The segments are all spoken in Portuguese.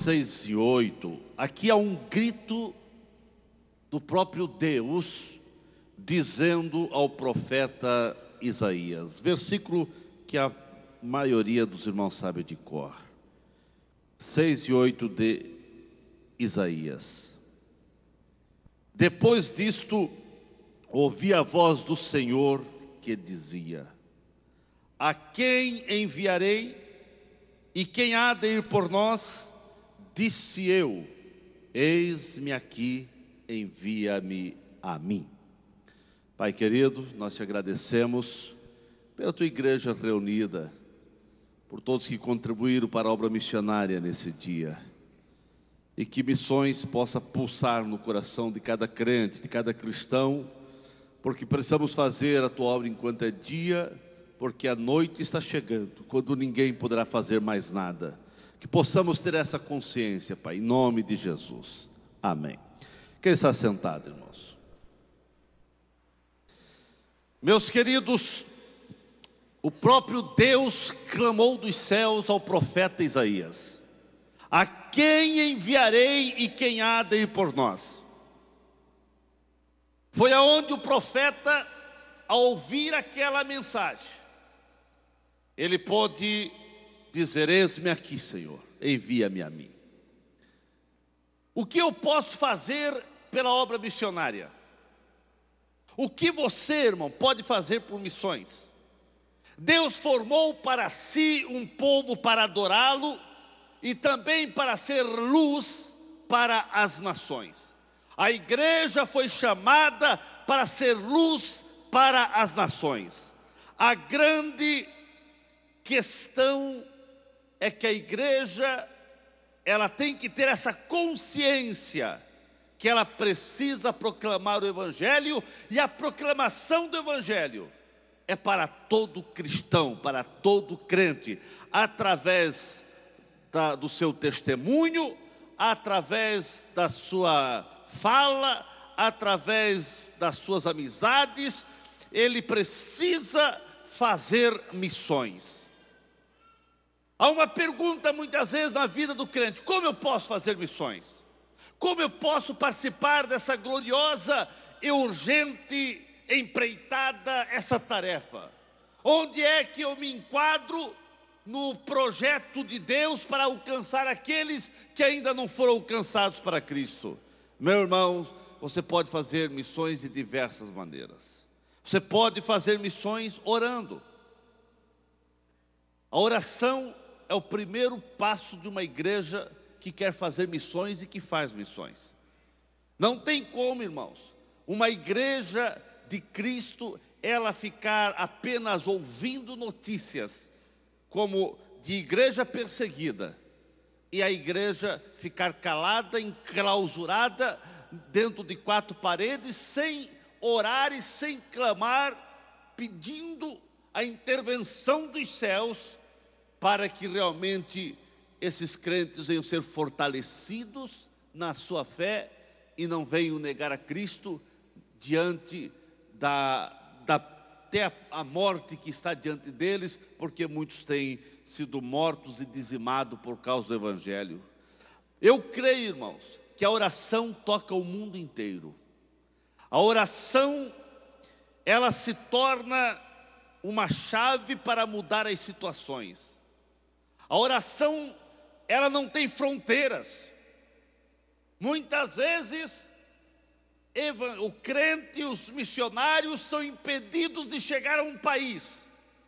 6 e 8, aqui há um grito do próprio Deus, dizendo ao profeta Isaías, versículo que a maioria dos irmãos sabe de cor, 6 e 8 de Isaías. Depois disto, ouvi a voz do Senhor que dizia: a quem enviarei? E quem há de ir por nós? Disse eu: eis-me aqui, envia-me a mim. Pai querido, nós te agradecemos pela tua igreja reunida, por todos que contribuíram para a obra missionária nesse dia, e que missões possa pulsar no coração de cada crente, de cada cristão, porque precisamos fazer a tua obra enquanto é dia, porque a noite está chegando, quando ninguém poderá fazer mais nada. Que possamos ter essa consciência, Pai, em nome de Jesus. Amém. Quem está sentado, irmãos? Meus queridos, o próprio Deus clamou dos céus ao profeta Isaías: a quem enviarei e quem há de ir por nós? Foi aonde o profeta, ao ouvir aquela mensagem, ele pôde dizer: eis-me aqui, Senhor, envia-me a mim. O que eu posso fazer pela obra missionária? O que você, irmão, pode fazer por missões? Deus formou para si um povo para adorá-lo e também para ser luz para as nações. A igreja foi chamada para ser luz para as nações. A grande questão é que a igreja, ela tem que ter essa consciência que ela precisa proclamar o evangelho, e a proclamação do evangelho é para todo cristão, para todo crente, através do seu testemunho, através da sua fala, através das suas amizades. Ele precisa fazer missões. Há uma pergunta muitas vezes na vida do crente: como eu posso fazer missões? Como eu posso participar dessa gloriosa e urgente empreitada, essa tarefa? Onde é que eu me enquadro no projeto de Deus para alcançar aqueles que ainda não foram alcançados para Cristo? Meu irmão, você pode fazer missões de diversas maneiras. Você pode fazer missões orando. A oração é o primeiro passo de uma igreja que quer fazer missões e que faz missões. Não tem como, irmãos, uma igreja de Cristo, ela ficar apenas ouvindo notícias, como de igreja perseguida, e a igreja ficar calada, enclausurada, dentro de quatro paredes, sem orar e sem clamar, pedindo a intervenção dos céus, para que realmente esses crentes venham ser fortalecidos na sua fé e não venham negar a Cristo diante até a morte que está diante deles, porque muitos têm sido mortos e dizimados por causa do evangelho. Eu creio, irmãos, que a oração toca o mundo inteiro. A oração, ela se torna uma chave para mudar as situações. A oração, ela não tem fronteiras. Muitas vezes, o crente e os missionários são impedidos de chegar a um país.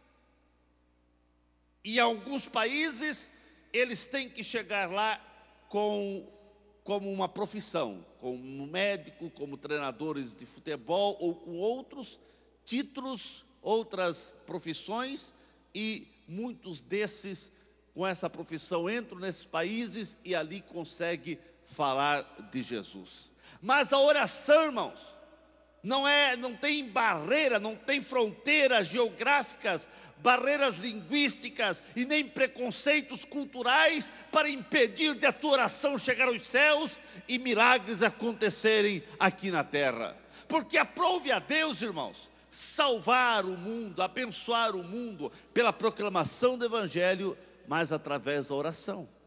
E em alguns países, eles têm que chegar lá como uma profissão, como médico, como treinadores de futebol, ou com outros títulos, outras profissões, e muitos desses, com essa profissão, entram nesses países e ali conseguem falar de Jesus. Mas a oração, irmãos, não tem barreira, não tem fronteiras geográficas, barreiras linguísticas e nem preconceitos culturais para impedir de a tua oração chegar aos céus e milagres acontecerem aqui na terra. Porque aprove a Deus, irmãos, salvar o mundo, abençoar o mundo pela proclamação do evangelho, mas através da oração.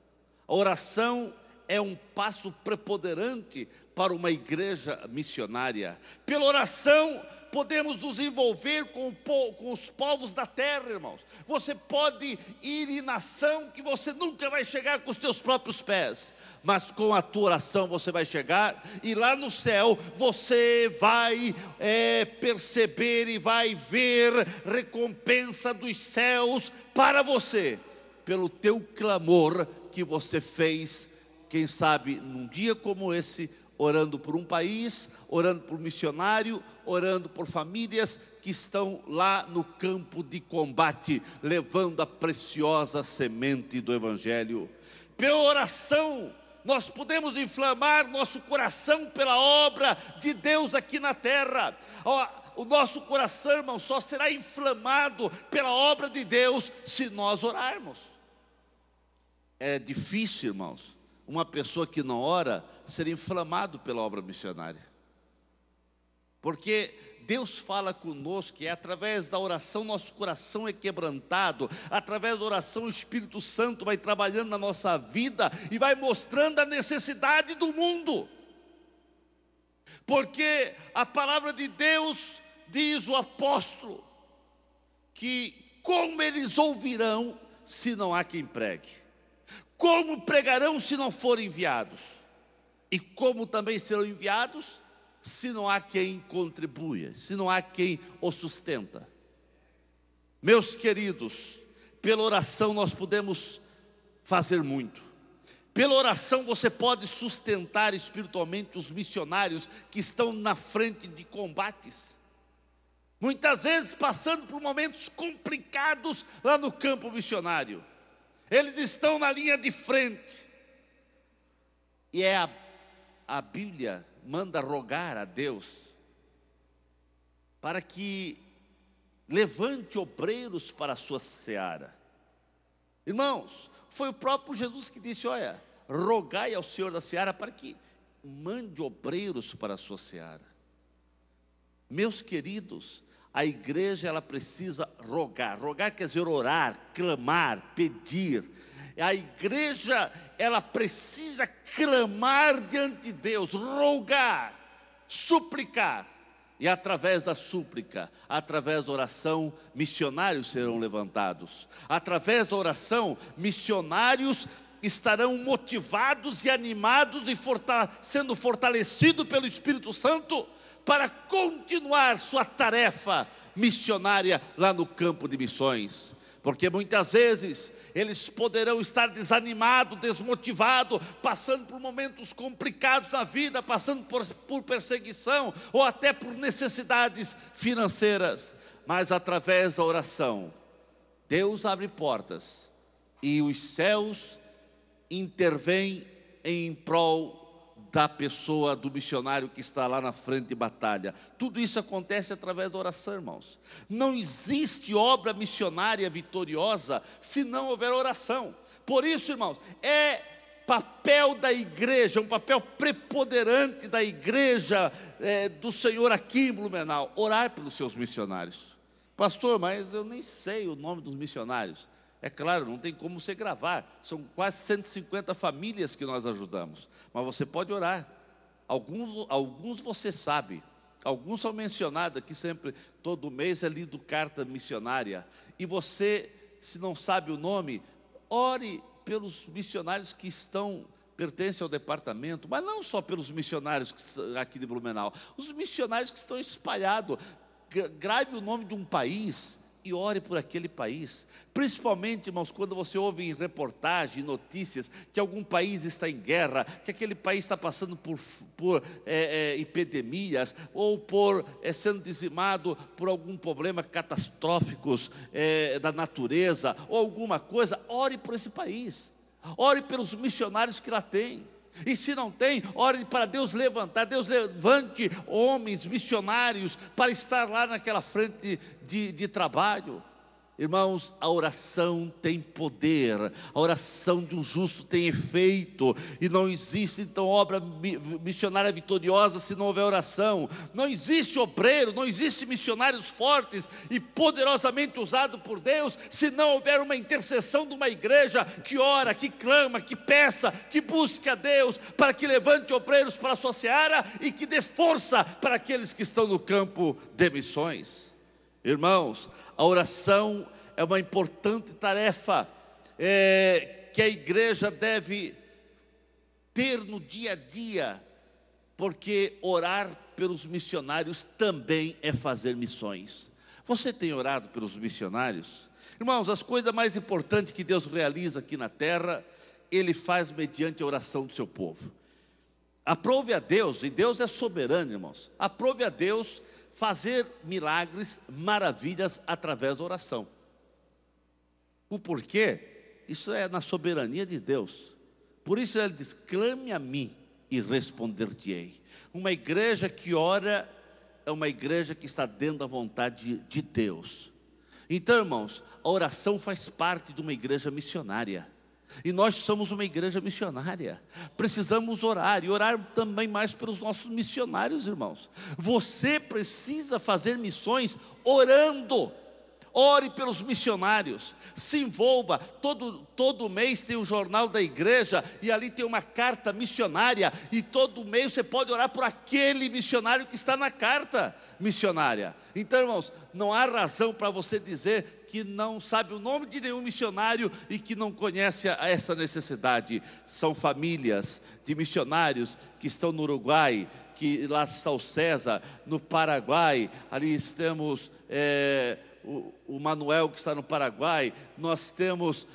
A oração é um passo preponderante para uma igreja missionária. Pela oração, podemos nos envolver com os povos da terra, irmãos. Você pode ir em nação que você nunca vai chegar com os teus próprios pés, mas com a tua oração você vai chegar, e lá no céu você vai perceber e vai ver recompensa dos céus para você, pelo teu clamor que você fez, quem sabe num dia como esse, orando por um país, orando por um missionário, orando por famílias que estão lá no campo de combate, levando a preciosa semente do Evangelho. Pela oração, nós podemos inflamar nosso coração pela obra de Deus aqui na terra. O nosso coração, irmão, só será inflamado pela obra de Deus se nós orarmos. É difícil, irmãos, uma pessoa que não ora ser inflamado pela obra missionária, porque Deus fala conosco, e através da oração nosso coração é quebrantado. Através da oração o Espírito Santo vai trabalhando na nossa vida e vai mostrando a necessidade do mundo, porque a palavra de Deus diz, o apóstolo, que como eles ouvirão se não há quem pregue? Como pregarão se não forem enviados? E como também serão enviados se não há quem contribua, se não há quem os sustenta? Meus queridos, pela oração nós podemos fazer muito. Pela oração você pode sustentar espiritualmente os missionários que estão na frente de combates, muitas vezes passando por momentos complicados lá no campo missionário. Eles estão na linha de frente, e a Bíblia manda rogar a Deus para que levante obreiros para a sua seara. Irmãos, foi o próprio Jesus que disse, olha, rogai ao Senhor da seara para que mande obreiros para a sua seara. Meus queridos, a igreja ela precisa rogar. Rogar quer dizer orar, clamar, pedir. A igreja ela precisa clamar diante de Deus, rogar, suplicar. E através da súplica, através da oração, missionários serão levantados. Através da oração, missionários estarão motivados e animados e sendo fortalecidos pelo Espírito Santo para continuar sua tarefa missionária lá no campo de missões. Porque muitas vezes eles poderão estar desanimados, desmotivados, passando por momentos complicados na vida, passando por perseguição ou até por necessidades financeiras. Mas através da oração, Deus abre portas e os céus intervêm em prol da pessoa, do missionário que está lá na frente de batalha. Tudo isso acontece através da oração, irmãos. Não existe obra missionária vitoriosa se não houver oração. Por isso, irmãos, é papel da igreja, um papel preponderante da igreja do Senhor aqui em Blumenau, orar pelos seus missionários. Pastor, mas eu nem sei o nome dos missionários. É claro, não tem como você gravar, são quase 150 famílias que nós ajudamos, mas você pode orar. Alguns você sabe, alguns são mencionados aqui sempre, todo mês é lido carta missionária, e você, se não sabe o nome, ore pelos missionários que pertencem ao departamento, mas não só pelos missionários aqui de Blumenau, os missionários que estão espalhados. Grave o nome de um país e ore por aquele país. Principalmente, irmãos, quando você ouve em reportagem, notícias, que algum país está em guerra, que aquele país está passando por epidemias, ou sendo dizimado por algum problema catastróficos da natureza, ou alguma coisa, ore por esse país. Ore pelos missionários que lá tem. E se não tem, ore para Deus levantar. Deus levante homens missionários para estar lá naquela frente de trabalho. Irmãos, a oração tem poder, a oração de um justo tem efeito, e não existe então obra missionária vitoriosa se não houver oração. Não existe obreiro, não existe missionários fortes e poderosamente usados por Deus se não houver uma intercessão de uma igreja que ora, que clama, que peça, que busque a Deus para que levante obreiros para a sua seara e que dê força para aqueles que estão no campo de missões. Irmãos, a oração é uma importante tarefa que a igreja deve ter no dia a dia, porque orar pelos missionários também é fazer missões. Você tem orado pelos missionários? Irmãos, as coisas mais importantes que Deus realiza aqui na terra, Ele faz mediante a oração do seu povo. Aprove a Deus, e Deus é soberano, irmãos, aprove a Deus fazer milagres, maravilhas através da oração. O porquê? Isso é na soberania de Deus. Por isso Ele diz: clame a mim e responder-te-ei. Uma igreja que ora é uma igreja que está dentro da vontade de Deus. Então, irmãos, a oração faz parte de uma igreja missionária. E nós somos uma igreja missionária. Precisamos orar, e orar também mais pelos nossos missionários, irmãos. Você precisa fazer missões orando. Ore pelos missionários, se envolva. Todo mês tem o jornal da igreja, e ali tem uma carta missionária, e todo mês você pode orar por aquele missionário que está na carta missionária. Então, irmãos, não há razão para você dizer que não sabe o nome de nenhum missionário e que não conhece essa necessidade. São famílias de missionários que estão no Uruguai, que lá está o César, no Paraguai, ali temos o Manuel, que está no Paraguai, nós temos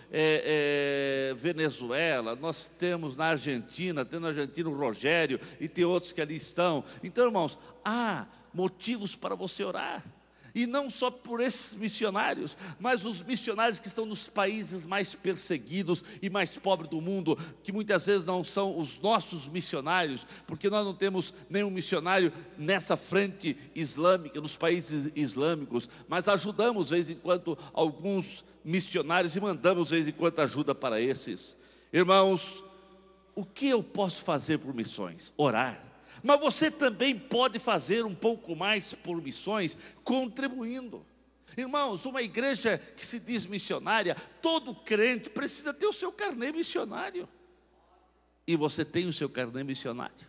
Venezuela, nós temos na Argentina, tem na Argentina o Rogério, e tem outros que ali estão. Então, irmãos, há motivos para você orar. E não só por esses missionários, mas os missionários que estão nos países mais perseguidos e mais pobres do mundo, que muitas vezes não são os nossos missionários, porque nós não temos nenhum missionário nessa frente islâmica, nos países islâmicos, mas ajudamos de vez em quando alguns missionários e mandamos de vez em quando ajuda para esses. Irmãos, o que eu posso fazer por missões? Orar. Mas você também pode fazer um pouco mais por missões, contribuindo. Irmãos, uma igreja que se diz missionária, todo crente precisa ter o seu carnê missionário. E você tem o seu carnê missionário.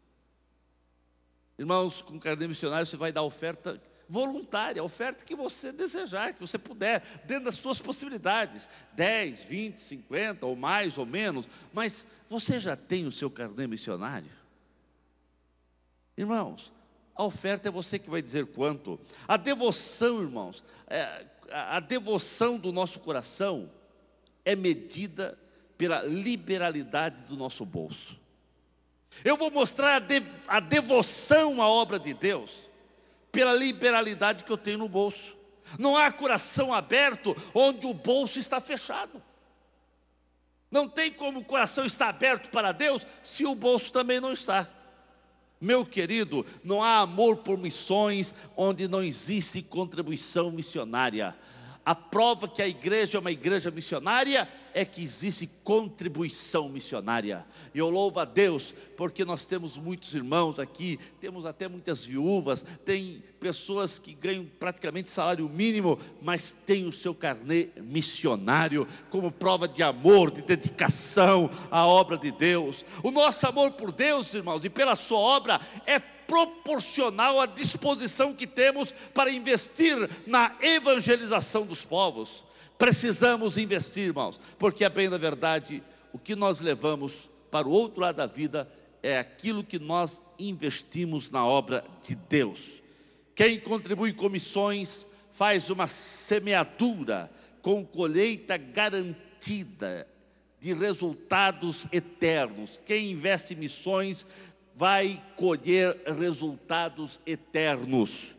Irmãos, com carnê missionário você vai dar oferta voluntária, a oferta que você desejar, que você puder, dentro das suas possibilidades, 10, 20, 50, ou mais ou menos. Mas você já tem o seu carnê missionário? Irmãos, a oferta é você que vai dizer quanto. A devoção, irmãos, a devoção do nosso coração é medida pela liberalidade do nosso bolso. Eu vou mostrar a devoção à obra de Deus pela liberalidade que eu tenho no bolso. Não há coração aberto onde o bolso está fechado. Não tem como o coração estar aberto para Deus se o bolso também não está. Meu querido, não há amor por missões onde não existe contribuição missionária. A prova que a igreja é uma igreja missionária é que existe contribuição missionária. E eu louvo a Deus, porque nós temos muitos irmãos aqui, temos até muitas viúvas, tem pessoas que ganham praticamente salário mínimo, mas tem o seu carnê missionário, como prova de amor, de dedicação à obra de Deus. O nosso amor por Deus, irmãos, e pela sua obra é proporcional à disposição que temos para investir na evangelização dos povos. Precisamos investir, irmãos, porque, a bem da verdade, o que nós levamos para o outro lado da vida é aquilo que nós investimos na obra de Deus. Quem contribui com missões faz uma semeadura com colheita garantida de resultados eternos. Quem investe em missões vai colher resultados eternos.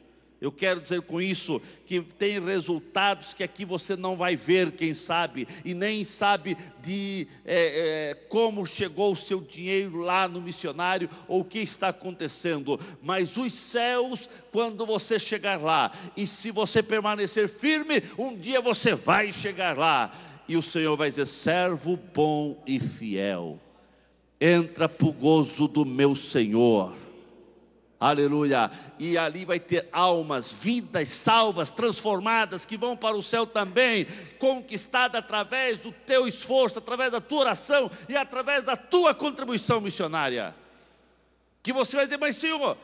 Eu quero dizer com isso que tem resultados que aqui você não vai ver, quem sabe, e nem sabe de como chegou o seu dinheiro lá no missionário, ou o que está acontecendo. Mas os céus, quando você chegar lá, e se você permanecer firme, um dia você vai chegar lá, e o Senhor vai dizer: servo bom e fiel, entra para o gozo do meu Senhor. Aleluia. E ali vai ter almas, vidas salvas, transformadas, que vão para o céu também, conquistada através do teu esforço, através da tua oração e através da tua contribuição missionária. Que você vai dizer: mas Senhor,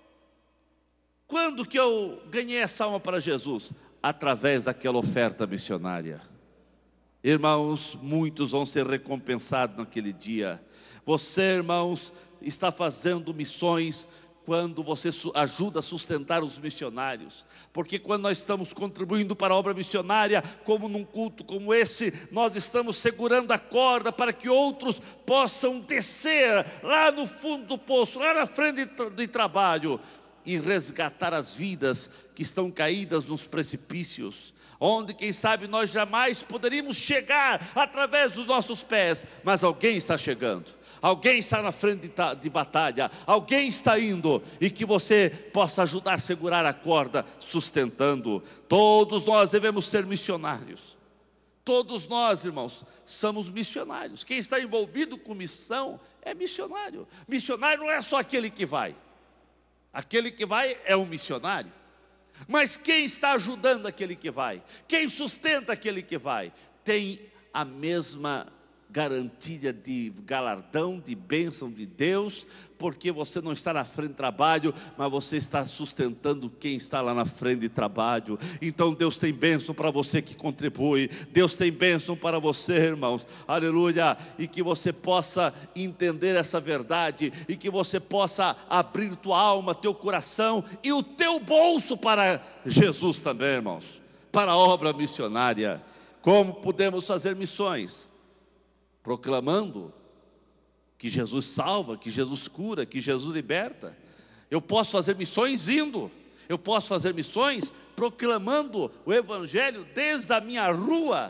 quando que eu ganhei essa alma para Jesus? Através daquela oferta missionária. Irmãos, muitos vão ser recompensados naquele dia. Você, irmãos, está fazendo missões quando você ajuda a sustentar os missionários, porque quando nós estamos contribuindo para a obra missionária, como num culto como esse, nós estamos segurando a corda para que outros possam descer lá no fundo do poço, lá na frente de trabalho, e resgatar as vidas que estão caídas nos precipícios, onde quem sabe nós jamais poderíamos chegar através dos nossos pés, mas alguém está chegando. Alguém está na frente de batalha, alguém está indo, e que você possa ajudar a segurar a corda, sustentando. Todos nós devemos ser missionários. Todos nós, irmãos, somos missionários. Quem está envolvido com missão é missionário. Missionário não é só aquele que vai. Aquele que vai é um missionário. Mas quem está ajudando aquele que vai? Quem sustenta aquele que vai? Tem a mesma garantia de galardão, de bênção de Deus, porque você não está na frente de trabalho, mas você está sustentando quem está lá na frente de trabalho. Então Deus tem bênção para você que contribui, Deus tem bênção para você, irmãos, aleluia, e que você possa entender essa verdade, e que você possa abrir tua alma, teu coração e o teu bolso para Jesus também, irmãos, para a obra missionária. Como podemos fazer missões? Proclamando que Jesus salva, que Jesus cura, que Jesus liberta. Eu posso fazer missões indo, eu posso fazer missões proclamando o Evangelho desde a minha rua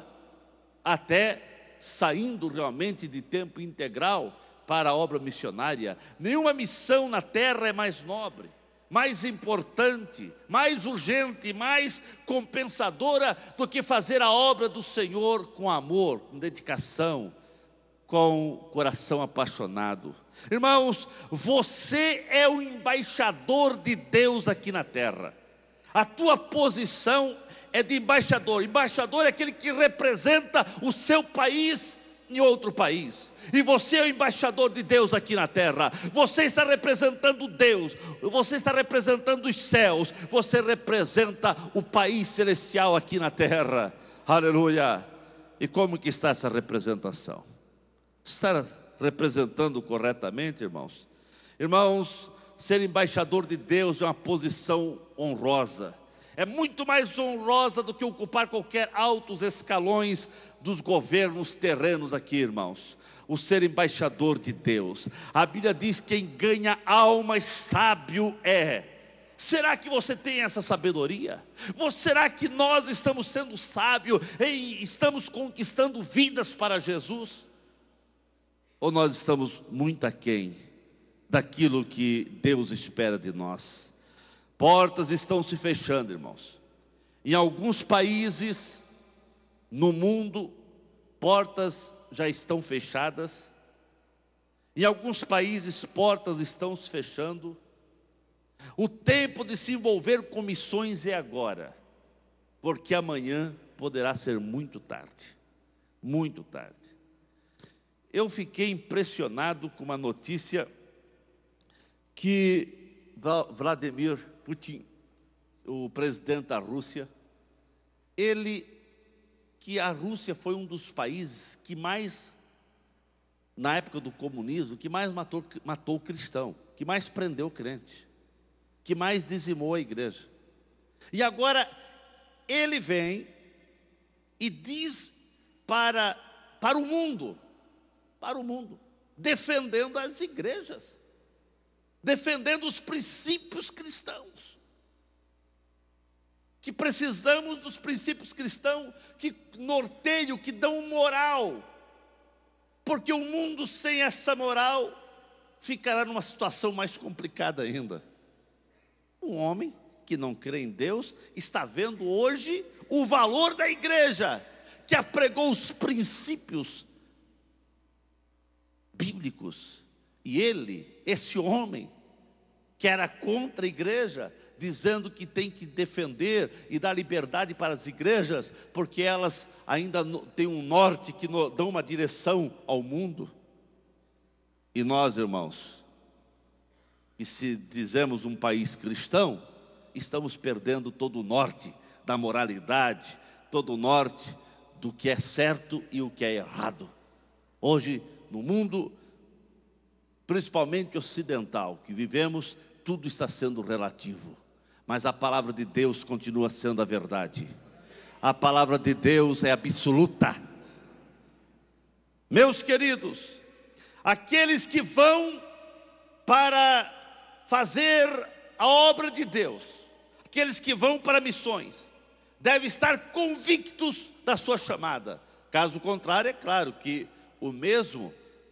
até saindo realmente de tempo integral para a obra missionária. Nenhuma missão na terra é mais nobre, mais importante, mais urgente, mais compensadora do que fazer a obra do Senhor com amor, com dedicação, com coração apaixonado. Irmãos, você é o embaixador de Deus aqui na terra. A tua posição é de embaixador. Embaixador é aquele que representa o seu país em outro país. E você é o embaixador de Deus aqui na terra. Você está representando Deus, você está representando os céus, você representa o país celestial aqui na terra. Aleluia. E como que está essa representação? Está representando corretamente, irmãos? Irmãos, ser embaixador de Deus é uma posição honrosa. É muito mais honrosa do que ocupar qualquer altos escalões dos governos terrenos aqui, irmãos. O ser embaixador de Deus. A Bíblia diz: quem ganha almas sábio é. Será que você tem essa sabedoria? Será que nós estamos sendo sábios e estamos conquistando vidas para Jesus? Ou nós estamos muito aquém daquilo que Deus espera de nós? Portas estão se fechando, irmãos. Em alguns países no mundo, portas já estão fechadas. Em alguns países, portas estão se fechando. O tempo de se envolver com missões é agora, porque amanhã poderá ser muito tarde. Muito tarde. Eu fiquei impressionado com uma notícia que Vladimir Putin, o presidente da Rússia, que a Rússia foi um dos países que mais, na época do comunismo, que mais matou o cristão, que mais prendeu o crente, que mais dizimou a igreja. E agora ele vem e diz para o mundo, defendendo as igrejas, defendendo os princípios cristãos. que precisamos dos princípios cristãos que norteiam, que dão moral, porque o mundo sem essa moral ficará numa situação mais complicada ainda. Um homem que não crê em Deus está vendo hoje o valor da igreja, que apregou os princípios bíblicos, e ele, esse homem, que era contra a igreja, dizendo que tem que defender e dar liberdade para as igrejas, porque elas ainda têm um norte que dão uma direção ao mundo. E nós, irmãos, que se dizemos um país cristão, estamos perdendo todo o norte da moralidade, todo o norte do que é certo e o que é errado. Hoje, no mundo, principalmente ocidental, que vivemos, tudo está sendo relativo. Mas a palavra de Deus continua sendo a verdade. A palavra de Deus é absoluta. Meus queridos, aqueles que vão para fazer a obra de Deus, aqueles que vão para missões, devem estar convictos da sua chamada. Caso contrário, é claro que o mesmo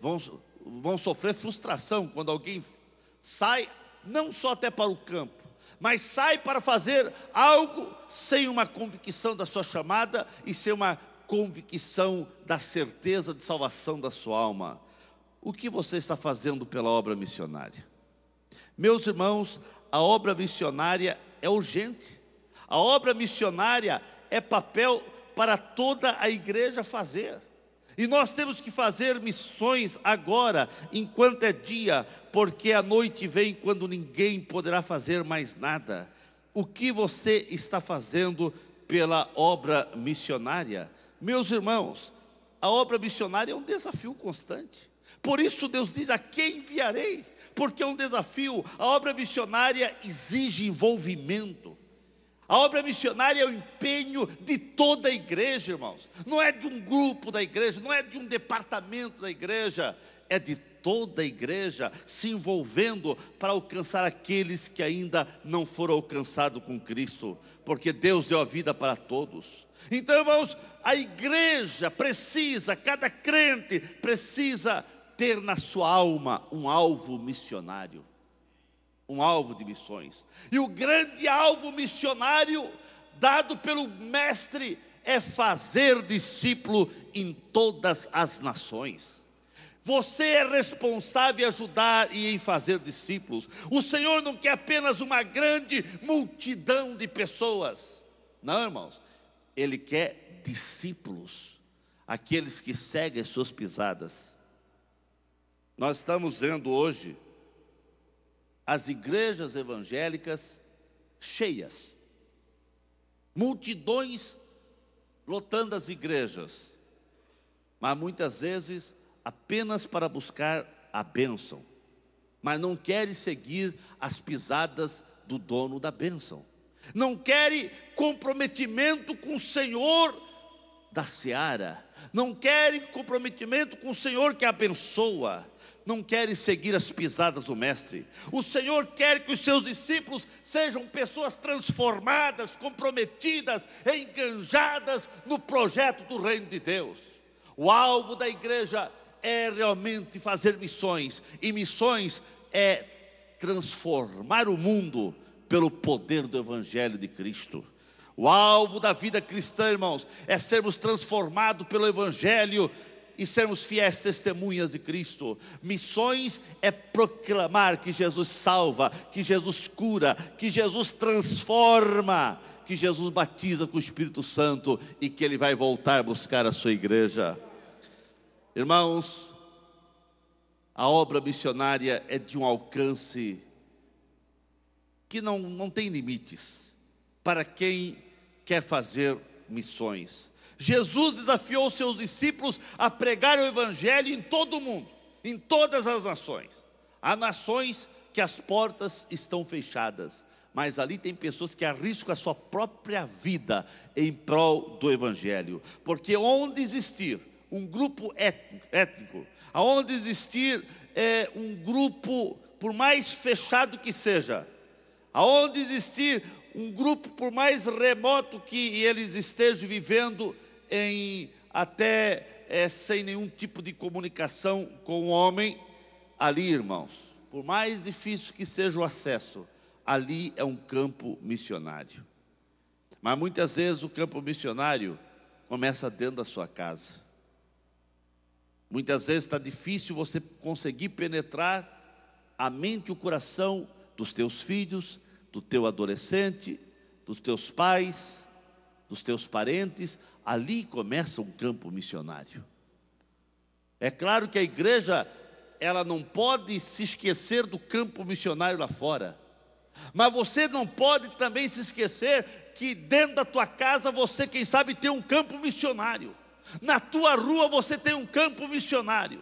vão sofrer frustração quando alguém sai, não só até para o campo, mas sai para fazer algo sem uma convicção da sua chamada e sem uma convicção da certeza de salvação da sua alma. O que você está fazendo pela obra missionária? Meus irmãos, a obra missionária é urgente. A obra missionária é papel para toda a igreja fazer. E nós temos que fazer missões agora, enquanto é dia, porque a noite vem quando ninguém poderá fazer mais nada. O que você está fazendo pela obra missionária? Meus irmãos, a obra missionária é um desafio constante. Por isso Deus diz: a quem enviarei? Porque é um desafio. A obra missionária exige envolvimento. A obra missionária é o empenho de toda a igreja, irmãos. Não é de um grupo da igreja, não é de um departamento da igreja, é de toda a igreja se envolvendo para alcançar aqueles que ainda não foram alcançados com Cristo, porque Deus deu a vida para todos. Então, irmãos, a igreja precisa, cada crente precisa ter na sua alma um alvo missionário, um alvo de missões. E o grande alvo missionário dado pelo mestre é fazer discípulo em todas as nações. Você é responsável em ajudar e em fazer discípulos. O Senhor não quer apenas uma grande multidão de pessoas. Não, irmãos, Ele quer discípulos, aqueles que seguem as suas pisadas. Nós estamos vendo hoje as igrejas evangélicas cheias, multidões lotando as igrejas, mas muitas vezes apenas para buscar a bênção, mas não querem seguir as pisadas do dono da bênção, não querem comprometimento com o Senhor da seara, não querem comprometimento com o Senhor que abençoa, não querem seguir as pisadas do mestre. O Senhor quer que os seus discípulos sejam pessoas transformadas, comprometidas, enganjadas no projeto do reino de Deus. O alvo da igreja é realmente fazer missões, e missões é transformar o mundo pelo poder do evangelho de Cristo. O alvo da vida cristã, irmãos, é sermos transformados pelo evangelho e sermos fiéis testemunhas de Cristo. Missões é proclamar que Jesus salva, que Jesus cura, que Jesus transforma, que Jesus batiza com o Espírito Santo e que Ele vai voltar a buscar a sua igreja. Irmãos, a obra missionária é de um alcance que não tem limites para quem quer fazer missões. Jesus desafiou seus discípulos a pregar o evangelho em todo o mundo, em todas as nações. Há nações que as portas estão fechadas, mas ali tem pessoas que arriscam a sua própria vida em prol do evangelho, porque onde existir um grupo étnico, aonde existir um grupo, por mais fechado que seja, aonde existir um grupo, por mais remoto que eles estejam vivendo, sem nenhum tipo de comunicação com o homem, ali, irmãos, por mais difícil que seja o acesso, ali é um campo missionário. Mas muitas vezes o campo missionário começa dentro da sua casa. Muitas vezes está difícil você conseguir penetrar a mente e o coração dos teus filhos, do teu adolescente, dos teus pais, dos teus parentes. Ali começa um campo missionário. É claro que a igreja, ela não pode se esquecer do campo missionário lá fora. Mas você não pode também se esquecer que dentro da tua casa você, quem sabe, tem um campo missionário. Na tua rua você tem um campo missionário.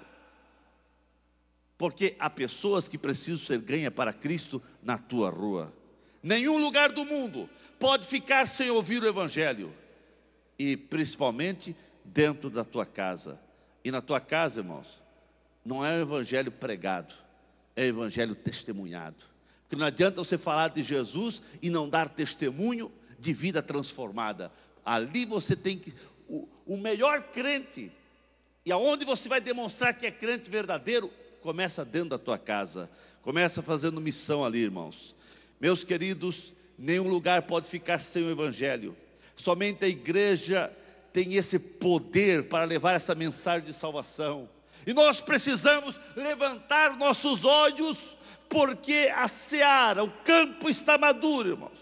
Porque há pessoas que precisam ser ganhas para Cristo na tua rua. Nenhum lugar do mundo pode ficar sem ouvir o Evangelho. E principalmente dentro da tua casa. E na tua casa, irmãos, não é o Evangelho pregado, é o Evangelho testemunhado. Porque não adianta você falar de Jesus e não dar testemunho de vida transformada. Ali você tem que... O melhor crente, e aonde você vai demonstrar que é crente verdadeiro, começa dentro da tua casa. Começa fazendo missão ali, irmãos. Meus queridos, nenhum lugar pode ficar sem o Evangelho. Somente a igreja tem esse poder para levar essa mensagem de salvação. E nós precisamos levantar nossos olhos, porque a seara, o campo está maduro, irmãos.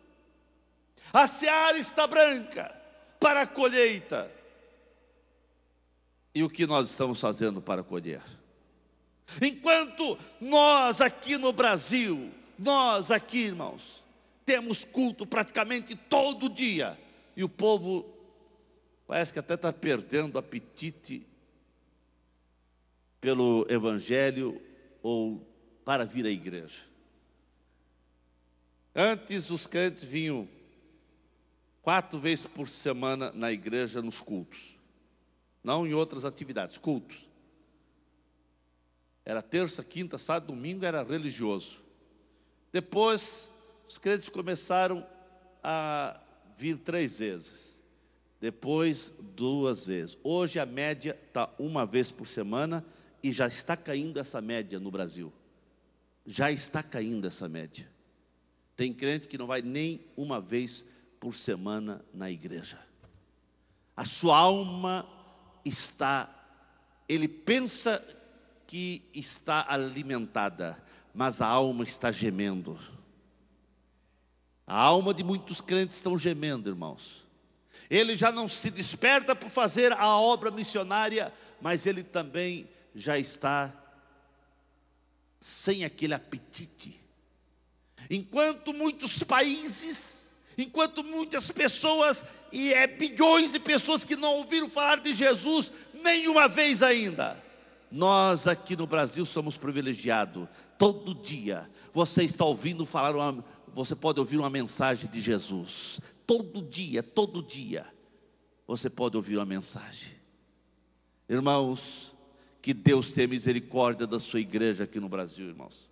A seara está branca para a colheita. E o que nós estamos fazendo para colher? Enquanto nós aqui no Brasil, nós aqui, irmãos, temos culto praticamente todo dia, e o povo parece que até está perdendo o apetite pelo Evangelho ou para vir à igreja. Antes os crentes vinham 4 vezes por semana na igreja nos cultos, não em outras atividades, cultos. Era terça, quinta, sábado, domingo, era religioso. Depois os crentes começaram a vir 3 vezes, depois 2 vezes. Hoje a média está 1 vez por semana, e já está caindo essa média no Brasil. Já está caindo essa média. Tem crente que não vai nem 1 vez por semana na igreja. A sua alma está, ele pensa que está alimentada, mas a alma está gemendo. A alma de muitos crentes estão gemendo, irmãos. Ele já não se desperta por fazer a obra missionária, mas ele também já está sem aquele apetite. Enquanto muitos países, enquanto muitas pessoas, e bilhões de pessoas que não ouviram falar de Jesus nenhuma vez ainda, nós aqui no Brasil somos privilegiados. Todo dia você está ouvindo falar, você pode ouvir uma mensagem de Jesus. Todo dia você pode ouvir uma mensagem. Irmãos, que Deus tenha misericórdia da sua igreja aqui no Brasil, irmãos.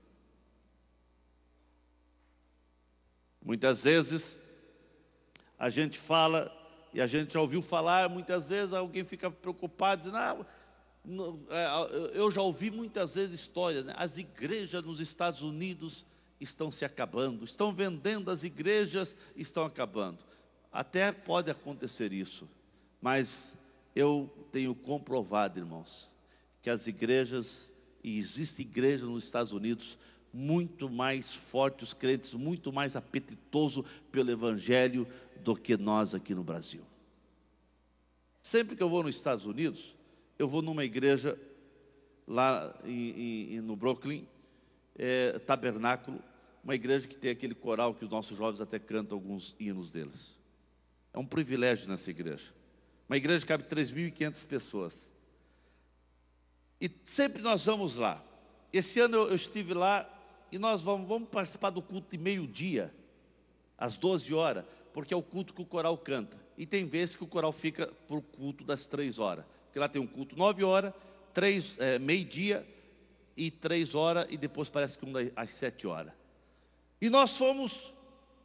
Muitas vezes a gente fala, e a gente já ouviu falar, muitas vezes alguém fica preocupado, dizendo, eu já ouvi muitas vezes histórias, né? As igrejas nos Estados Unidos estão se acabando, estão vendendo as igrejas, estão acabando. Até pode acontecer isso, mas eu tenho comprovado, irmãos, que as igrejas, e existe igreja nos Estados Unidos muito mais forte, os crentes muito mais apetitoso pelo Evangelho do que nós aqui no Brasil. Sempre que eu vou nos Estados Unidos, eu vou numa igreja lá no Brooklyn, Tabernáculo, uma igreja que tem aquele coral que os nossos jovens até cantam alguns hinos deles. É um privilégio nessa igreja. Uma igreja que cabe 3.500 pessoas. E sempre nós vamos lá. Esse ano eu estive lá e nós vamos participar do culto de meio-dia, às 12 horas, porque é o culto que o coral canta. E tem vezes que o coral fica para o culto das 3 horas. Porque lá tem um culto 9 horas, meio-dia e 3 horas, e depois parece que às 7 horas. E nós fomos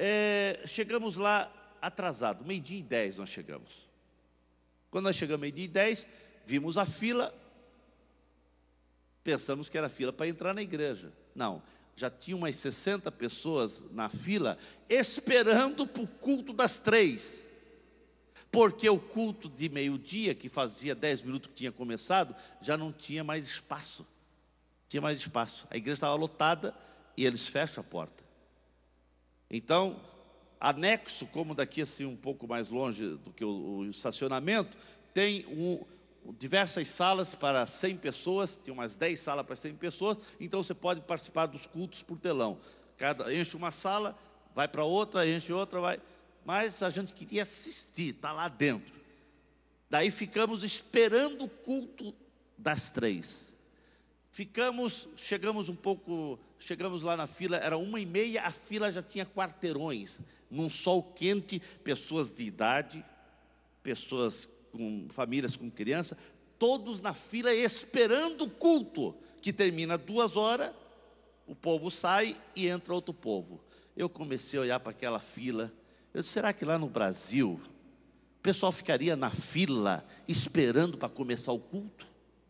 chegamos lá atrasado, 12:10 nós chegamos. Quando nós chegamos 12:10, vimos a fila, pensamos que era fila para entrar na igreja. Não, já tinha umas 60 pessoas na fila, esperando para o culto das 3. Porque o culto de meio-dia, que fazia 10 minutos que tinha começado, já não tinha mais espaço. Tinha mais espaço. A igreja estava lotada e eles fecham a porta. Então, anexo, como daqui assim um pouco mais longe do que o estacionamento, tem diversas salas para 100 pessoas, tem umas 10 salas para 100 pessoas, então você pode participar dos cultos por telão. Enche uma sala, vai para outra, enche outra, vai. Mas a gente queria assistir, está lá dentro. Daí ficamos esperando o culto das 3. Chegamos lá na fila, era 1:30, a fila já tinha quarteirões, num sol quente, pessoas de idade, pessoas com famílias com criança, todos na fila esperando o culto, que termina 2 horas, o povo sai e entra outro povo. Eu comecei a olhar para aquela fila, eu disse, será que lá no Brasil, o pessoal ficaria na fila, esperando para começar o culto?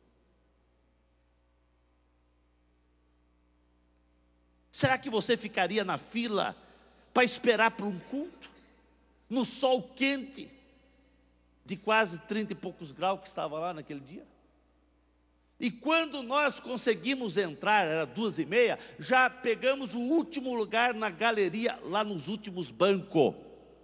Será que você ficaria na fila para esperar por um culto? No sol quente, de quase 30 e poucos graus que estava lá naquele dia? E quando nós conseguimos entrar, era 2:30, já pegamos o último lugar na galeria, lá nos últimos bancos.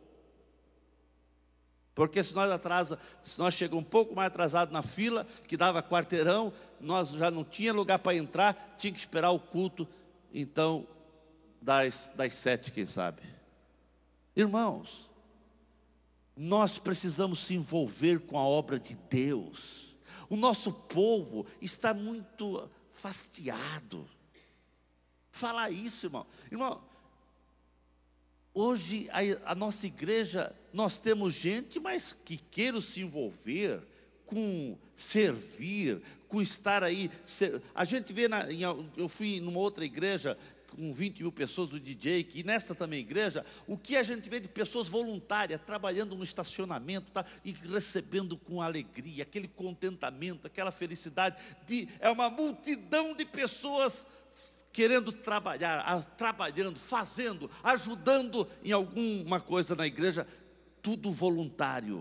Porque se nós chegamos um pouco mais atrasado na fila, que dava quarteirão, nós já não tinha lugar para entrar, tinha que esperar o culto, então, das 7, quem sabe. Irmãos, nós precisamos se envolver com a obra de Deus. O nosso povo está muito fastiado. Falar isso, irmão. Irmão, hoje a nossa igreja, nós temos gente, mas que queira se envolver com servir, com estar aí. A gente vê, eu fui numa outra igreja com 20 mil pessoas do DJ, que nessa também igreja, o que a gente vê de pessoas voluntárias, trabalhando no estacionamento, tá, e recebendo com alegria, aquele contentamento, aquela felicidade, é uma multidão de pessoas querendo trabalhar, trabalhando, fazendo, ajudando em alguma coisa na igreja, tudo voluntário.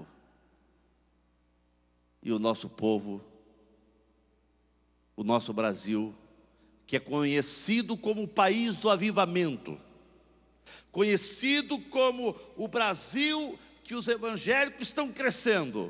E o nosso povo, o nosso Brasil, que é conhecido como o país do avivamento, conhecido como o Brasil que os evangélicos estão crescendo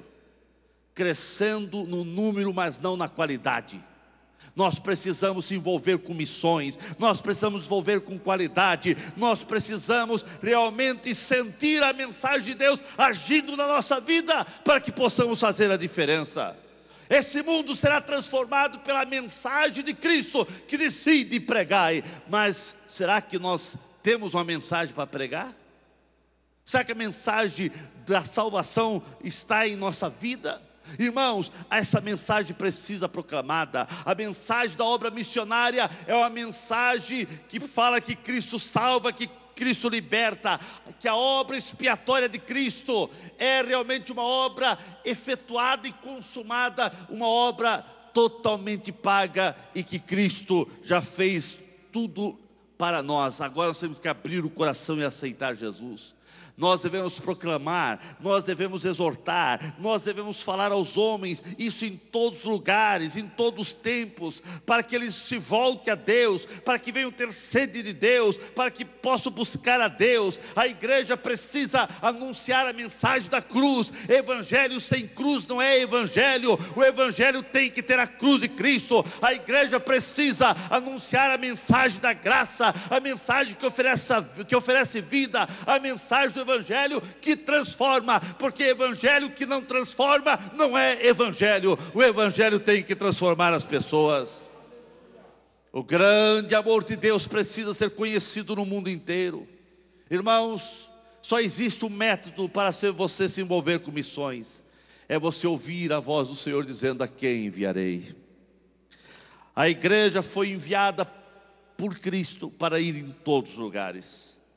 no número, mas não na qualidade. Nós precisamos se envolver com missões, nós precisamos se envolver com qualidade, nós precisamos realmente sentir a mensagem de Deus agindo na nossa vida, para que possamos fazer a diferença. Esse mundo será transformado pela mensagem de Cristo, que decide pregar. Mas será que nós temos uma mensagem para pregar? Será que a mensagem da salvação está em nossa vida? Irmãos, essa mensagem precisa proclamada. A mensagem da obra missionária é uma mensagem que fala que Cristo salva, que Cristo liberta, que a obra expiatória de Cristo é realmente uma obra efetuada e consumada, uma obra totalmente paga, e que Cristo já fez tudo para nós. Agora nós temos que abrir o coração e aceitar Jesus. Nós devemos proclamar, nós devemos exortar, nós devemos falar aos homens, isso em todos os lugares, em todos os tempos, para que eles se voltem a Deus, para que venham ter sede de Deus, para que possam buscar a Deus. A igreja precisa anunciar a mensagem da cruz. Evangelho sem cruz não é evangelho. O evangelho tem que ter a cruz de Cristo. A igreja precisa anunciar a mensagem da graça, a mensagem que oferece vida, a mensagem do evangelho que transforma, porque evangelho que não transforma não é evangelho. O evangelho tem que transformar as pessoas. O grande amor de Deus precisa ser conhecido no mundo inteiro. Irmãos, só existe um método para você se envolver com missões: é você ouvir a voz do Senhor dizendo: a quem enviarei? A igreja foi enviada por Cristo para ir em todos os lugares.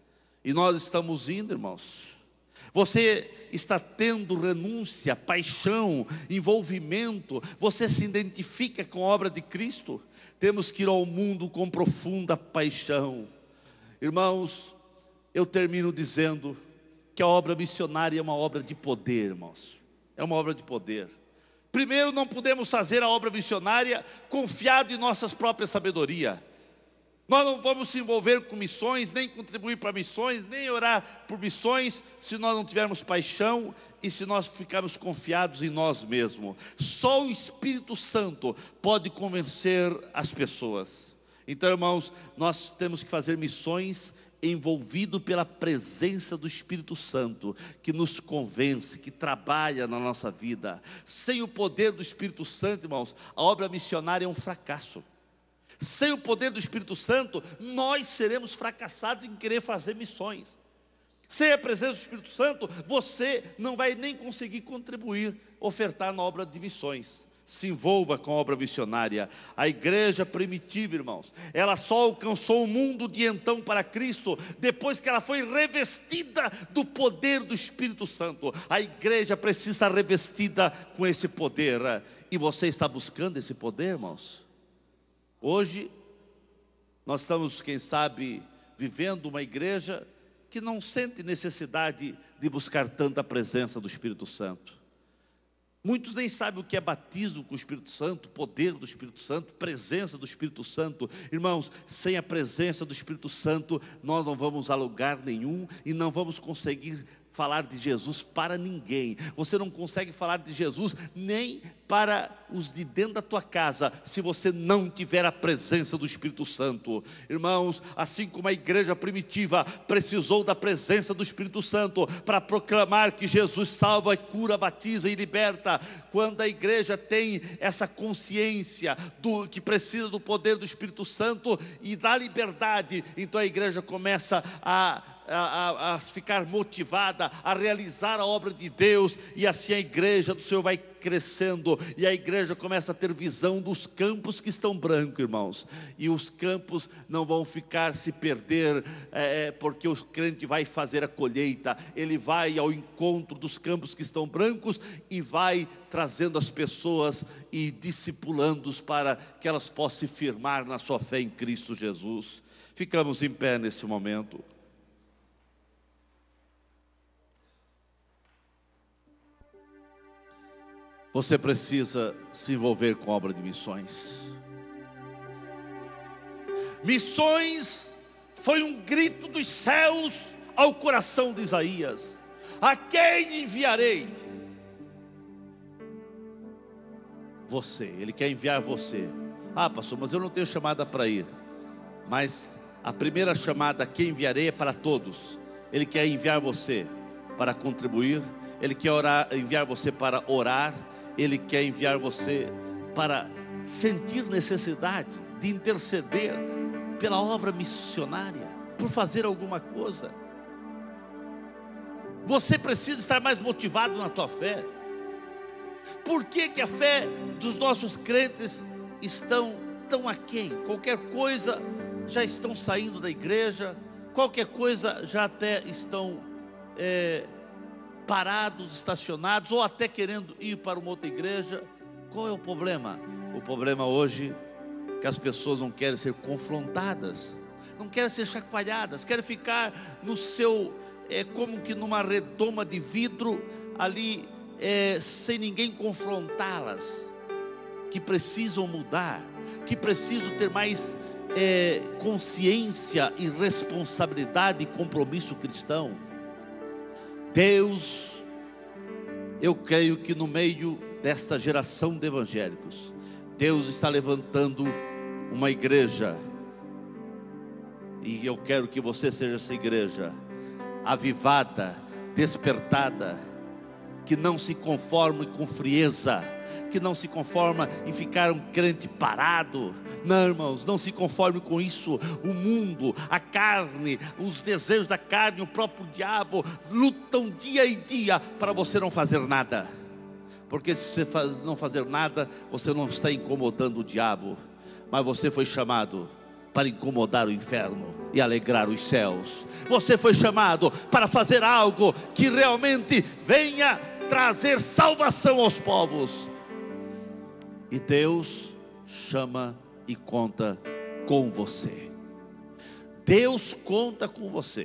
E nós estamos indo, irmãos. Você está tendo renúncia, paixão, envolvimento. Você se identifica com a obra de Cristo. Temos que ir ao mundo com profunda paixão. Irmãos, eu termino dizendo que a obra missionária é uma obra de poder, irmãos. É uma obra de poder. Primeiro, não podemos fazer a obra missionária confiado em nossas próprias sabedoria. Nós não vamos se envolver com missões, nem contribuir para missões, nem orar por missões, se nós não tivermos paixão e se nós ficarmos confiados em nós mesmos. Só o Espírito Santo pode convencer as pessoas. Então, irmãos, nós temos que fazer missões envolvido pela presença do Espírito Santo, que nos convence, que trabalha na nossa vida. Sem o poder do Espírito Santo, irmãos, a obra missionária é um fracasso. Sem o poder do Espírito Santo, nós seremos fracassados em querer fazer missões. Sem a presença do Espírito Santo, você não vai nem conseguir contribuir, ofertar na obra de missões. Se envolva com a obra missionária. A igreja primitiva, irmãos, ela só alcançou o mundo de então para Cristo, depois que ela foi revestida do poder do Espírito Santo. A igreja precisa estar revestida com esse poder. E você está buscando esse poder, irmãos? Hoje, nós estamos, quem sabe, vivendo uma igreja que não sente necessidade de buscar tanta presença do Espírito Santo. Muitos nem sabem o que é batismo com o Espírito Santo, poder do Espírito Santo, presença do Espírito Santo. Irmãos, sem a presença do Espírito Santo, nós não vamos a lugar nenhum e não vamos conseguir falar de Jesus para ninguém. Você não consegue falar de Jesus nem para os de dentro da tua casa, se você não tiver a presença do Espírito Santo. Irmãos, assim como a igreja primitiva precisou da presença do Espírito Santo para proclamar que Jesus salva, cura, batiza e liberta, quando a igreja tem essa consciência que precisa do poder do Espírito Santo e da liberdade, então a igreja começa a ficar motivada a realizar a obra de Deus, e assim a igreja do Senhor vai crescendo, e a igreja começa a ter visão dos campos que estão brancos, irmãos, e os campos não vão ficar se perder, porque o crente vai fazer a colheita, ele vai ao encontro dos campos que estão brancos, e vai trazendo as pessoas e discipulando-os para que elas possam se firmar na sua fé em Cristo Jesus. Ficamos em pé nesse momento. Você precisa se envolver com a obra de missões. Missões foi um grito dos céus ao coração de Isaías: a quem enviarei? Você, ele quer enviar você. Ah, pastor, mas eu não tenho chamada para ir. Mas a primeira chamada, a quem enviarei, é para todos. Ele quer enviar você para contribuir, ele quer enviar você para orar, ele quer enviar você para sentir necessidade de interceder pela obra missionária, por fazer alguma coisa. Você precisa estar mais motivado na tua fé. Por que a fé dos nossos crentes estão tão aquém? Qualquer coisa já estão saindo da igreja, qualquer coisa já até estão parados, estacionados, ou até querendo ir para uma outra igreja. Qual é o problema? O problema hoje é que as pessoas não querem ser confrontadas, não querem ser chacoalhadas, querem ficar no seu, como que numa redoma de vidro ali, sem ninguém confrontá-las, que precisam mudar, que precisam ter mais consciência e responsabilidade e compromisso cristão. Deus, eu creio que no meio desta geração de evangélicos, Deus está levantando uma igreja, e eu quero que você seja essa igreja, avivada, despertada, que não se conforme com frieza, que não se conforma em ficar um crente parado. Não, irmãos, não se conforme com isso. O mundo, a carne, os desejos da carne, o próprio diabo lutam dia e dia para você não fazer nada, porque se você não fazer nada, você não está incomodando o diabo, mas você foi chamado para incomodar o inferno e alegrar os céus. Você foi chamado para fazer algo que realmente venha trazer salvação aos povos. E Deus chama e conta com você. Deus conta com você.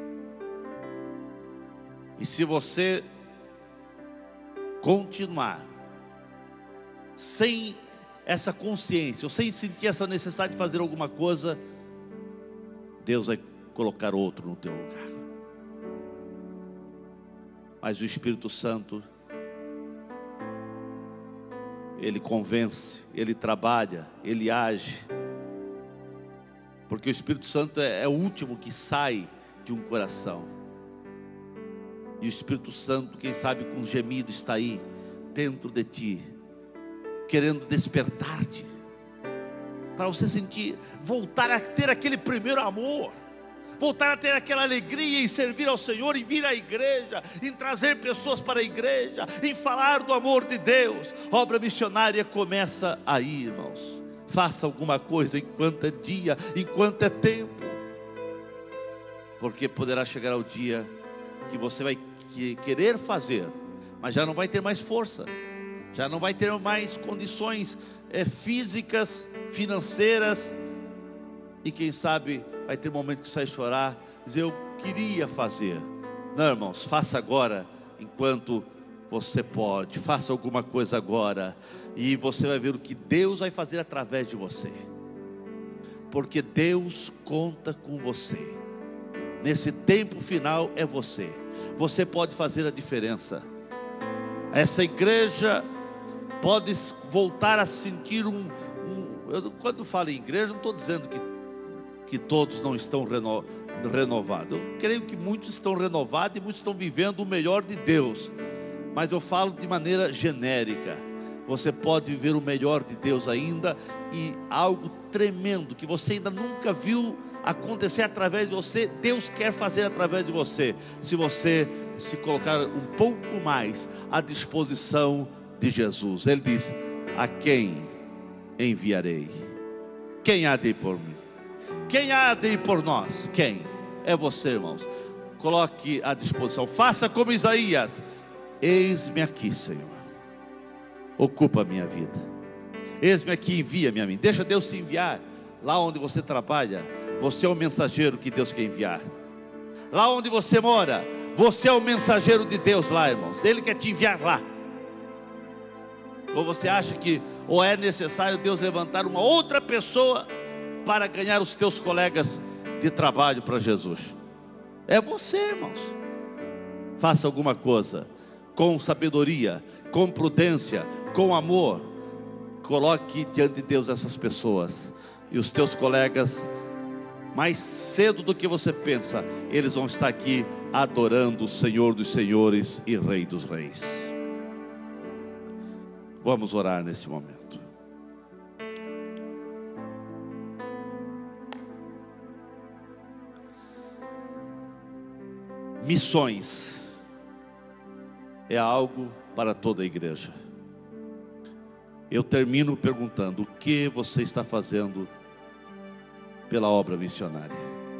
E se você continuar sem essa consciência, ou sem sentir essa necessidade de fazer alguma coisa, Deus vai colocar outro no teu lugar. Mas o Espírito Santo, Ele convence, Ele trabalha, Ele age. Porque o Espírito Santo é o último que sai de um coração. E o Espírito Santo, quem sabe com gemido, está aí dentro de ti, querendo despertar-te, para você sentir, voltar a ter aquele primeiro amor, voltar a ter aquela alegria em servir ao Senhor, em vir à igreja, em trazer pessoas para a igreja, em falar do amor de Deus. A obra missionária começa aí, irmãos. Faça alguma coisa enquanto é dia, enquanto é tempo, porque poderá chegar o dia que você vai querer fazer, mas já não vai ter mais força, já não vai ter mais condições físicas, financeiras, e quem sabe vai ter momento que sai chorar, dizer: eu queria fazer. Não, irmãos, faça agora, enquanto você pode. Faça alguma coisa agora, e você vai ver o que Deus vai fazer através de você, porque Deus conta com você. Nesse tempo final é você. Você pode fazer a diferença. Essa igreja pode voltar a sentir eu, quando falo em igreja, não estou dizendo que todos não estão renovados. Eu creio que muitos estão renovados e muitos estão vivendo o melhor de Deus. Mas eu falo de maneira genérica. Você pode viver o melhor de Deus ainda, e algo tremendo que você ainda nunca viu acontecer através de você, Deus quer fazer através de você, se você se colocar um pouco mais à disposição de Jesus. Ele diz: a quem enviarei? Quem há de ir por mim? Quem há de ir por nós? Quem? É você, irmãos. Coloque à disposição, faça como Isaías: eis-me aqui, Senhor, ocupa a minha vida, eis-me aqui, envia-me a mim. Deixa Deus se enviar. Lá onde você trabalha, você é o mensageiro que Deus quer enviar. Lá onde você mora, você é o mensageiro de Deus lá, irmãos. Ele quer te enviar lá. Ou você acha que é necessário Deus levantar uma outra pessoa para ganhar os teus colegas de trabalho para Jesus? É você, irmãos. Faça alguma coisa com sabedoria, com prudência, com amor. Coloque diante de Deus essas pessoas, e os teus colegas, mais cedo do que você pensa, eles vão estar aqui adorando o Senhor dos Senhores e Rei dos Reis. Vamos orar nesse momento. Missões é algo para toda a igreja. Eu termino perguntando: o que você está fazendo pela obra missionária?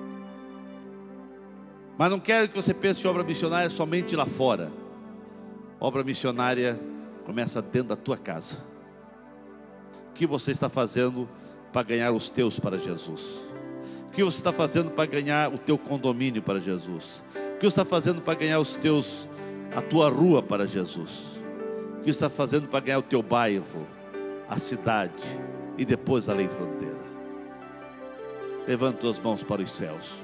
Mas não quero que você pense em obra missionária somente lá fora. Obra missionária começa dentro da tua casa. O que você está fazendo para ganhar os teus para Jesus? O que você está fazendo para ganhar o teu condomínio para Jesus? O que você está fazendo para ganhar a tua rua para Jesus? O que você está fazendo para ganhar o teu bairro, a cidade e depois além fronteira? Levanta tuas mãos para os céus.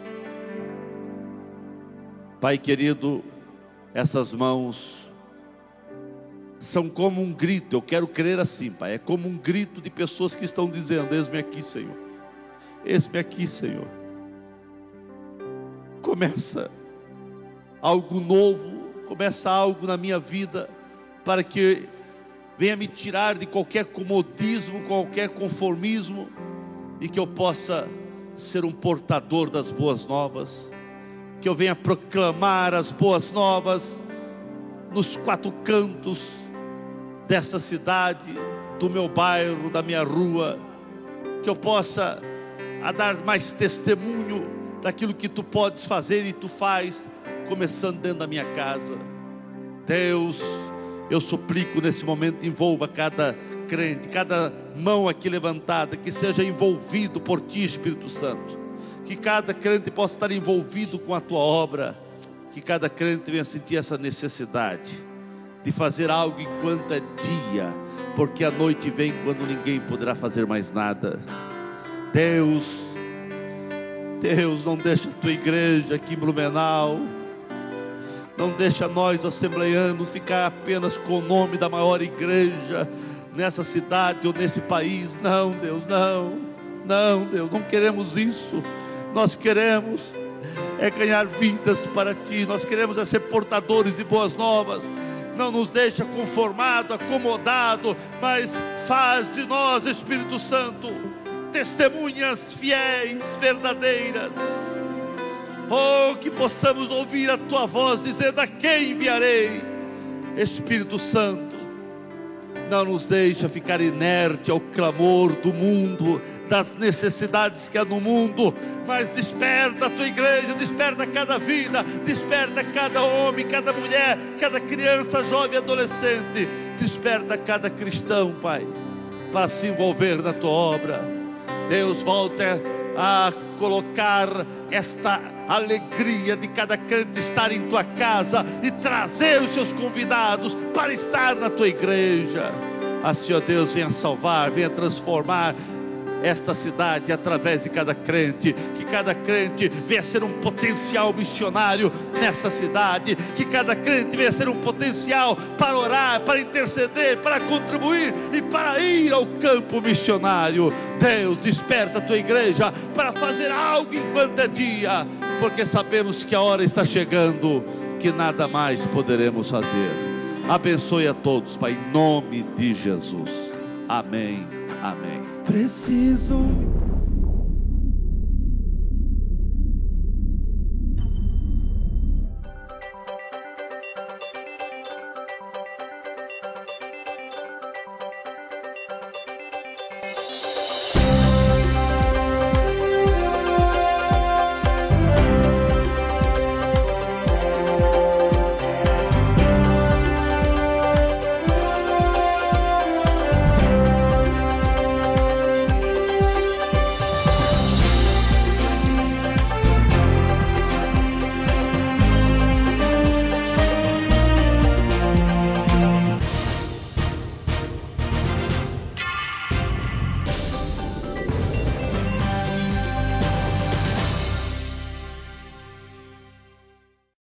Pai querido, essas mãos são como um grito. Eu quero crer assim, Pai. É como um grito de pessoas que estão dizendo: eis-me aqui, Senhor. Eis-me aqui, Senhor. Começa algo novo, começa algo na minha vida, para que venha me tirar de qualquer comodismo, qualquer conformismo, e que eu possa ser um portador das boas novas, que eu venha proclamar as boas novas nos quatro cantos dessa cidade, do meu bairro, da minha rua, que eu possa a dar mais testemunho daquilo que tu podes fazer e tu faz, começando dentro da minha casa. Deus, eu suplico nesse momento, envolva cada crente, cada mão aqui levantada, que seja envolvido por ti, Espírito Santo, que cada crente possa estar envolvido com a tua obra, que cada crente venha sentir essa necessidade de fazer algo enquanto é dia, porque a noite vem quando ninguém poderá fazer mais nada. Deus, não deixa a tua igreja aqui em Blumenau, não deixa nós assembleianos ficar apenas com o nome da maior igreja nessa cidade ou nesse país. Não, Deus, não, Deus, não queremos isso. Nós queremos ganhar vidas para ti, nós queremos ser portadores de boas novas. Não nos deixa conformado, acomodado, mas faz de nós, Espírito Santo, testemunhas fiéis, verdadeiras. Oh, que possamos ouvir a tua voz dizendo: a quem enviarei? Espírito Santo, não nos deixa ficar inerte ao clamor do mundo, das necessidades que há no mundo, mas desperta a tua igreja, desperta cada vida, desperta cada homem, cada mulher, cada criança, jovem e adolescente, desperta cada cristão, Pai, para se envolver na tua obra. Deus, volta a colocar esta alegria de cada crente estar em tua casa e trazer os seus convidados para estar na tua igreja. Assim, ó Deus, venha salvar, venha transformar esta cidade através de cada crente, que cada crente venha ser um potencial missionário nessa cidade, que cada crente venha ser um potencial para orar, para interceder, para contribuir e para ir ao campo missionário. Deus, desperta a tua igreja para fazer algo enquanto é dia, porque sabemos que a hora está chegando, que nada mais poderemos fazer. Abençoe a todos, Pai, em nome de Jesus. Amém, amém. Preciso